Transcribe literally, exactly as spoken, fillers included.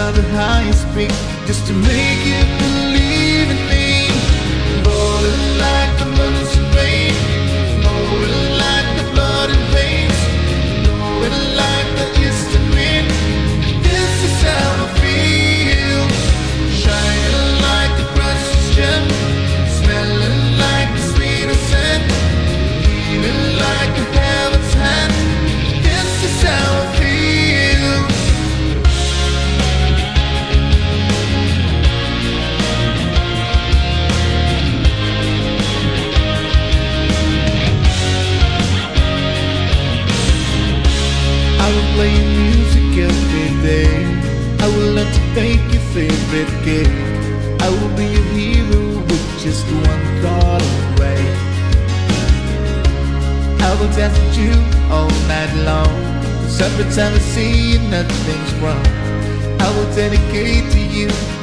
at the highest speed, just to make you believe in me. Falling like the moon's rain, flowing like the blood in veins, blowing like the eastern wind. This is how I feel. Shining like the precious gem, smelling like the sweetest scent, feeling like a heaven's hand. This is how I feel. I will play your music every day. I will learn to make your favorite cake. I will be your hero with just one call away. I will dance with you all night long, 'cause every time I see you, nothing's wrong. I will dedicate to you